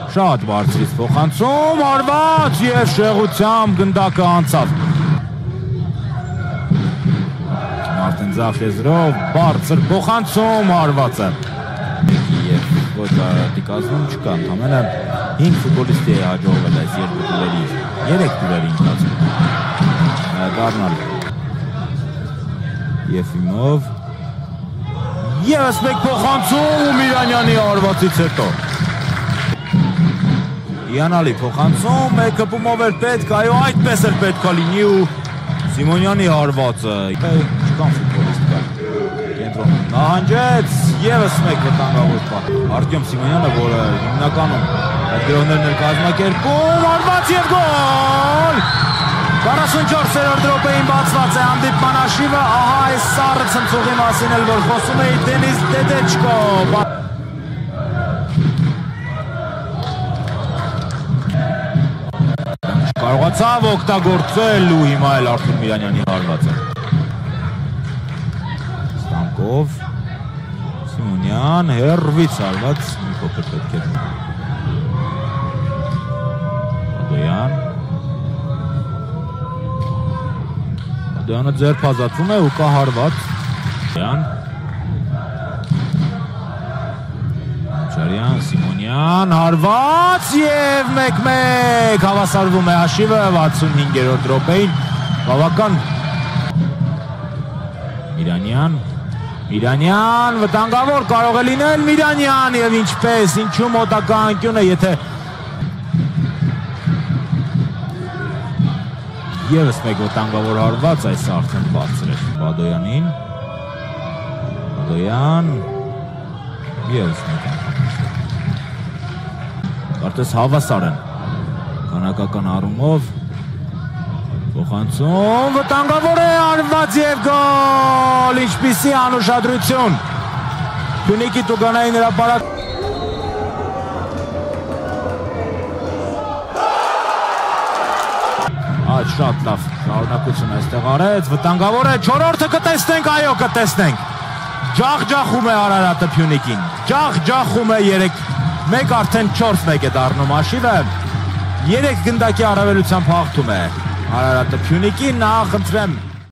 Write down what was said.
Շատ բարձրից փոխանցում, հարված և շեղությամբ գնդակը անցավ։ Մարտենձախ եզրով բարձր փոխանցում, հարվածը։ Եվ ոչ Արարատի կազմում չկա, ընդամենը 5 ֆուտբոլիստի է հաջողվել այս 2 տուրերի, 3 տուրերի ընթացքում դառնալ։ Եֆիմով ևս մեկ փոխանցում Միրանյանի հարվածից հետո։ Հիանալի փոխանցում, մեկ հպումով էր պետք, այո, այդպես էր պետք է լինի ու Սիմոնյանի հարվածը։ Չկան ֆուտբոլիստ կա։ Կենտրոնում նահանջեց, ևս մեկ վտանգավոր պահ։ Արտյոմ Սիմոնյանը, որը հիմնականում այդ գրողներն էր կազմակերպում, հարված և գոլ։ 44-րդ րոպեին բացված է հանդիպման հաշիվը, ահա այս սառը ցնցուղի մասին էլ որ խոսում էի Դենիս Դեդեչկո։ Կարողացավ օգտագործել ու հիմա էլ Արթուր Միրանյանի հարվածը։ Ստանկով, Սիմոնյան, հեռվից հարված, մի փոքր պետք է։ Ադոյան։ Ադոյանը ձերբազատվում է ու կա հարված։ Շարյան, Սիմոնյան, հարված և 1-1 հավասարվում է հաշիվը 65-րդ րոպեին, բավական Միրանյան, վտանգավոր կարող է լինել Միրանյան և ինչպես, ինչու մոտակա անկյուն է, եթե ևս մեկ վտանգավոր հարված, այս արդեն բարձր է Ադոյանին, Ադոյան, ևս մեկ Կարծես հավասար են քանակական առումով փոխանցում վտանգավոր է արված և գոլ ինչպիսի անուշադրություն Փյունիկի Տուգանային հրապարակ Այդ շատ լավ շարունակություն այստեղ արեց վտանգավոր է 4-րդը կտեսնենք այո կտեսնենք ջախ-ջախում է Արարատը Փյունիկին ջախ-ջախում է 3 արդեն 4-1 է դառնում հաշիվը 3 գնդակի առավելությամբ հաղթում է Արարատը Փյունիկին, նախ խնդրեմ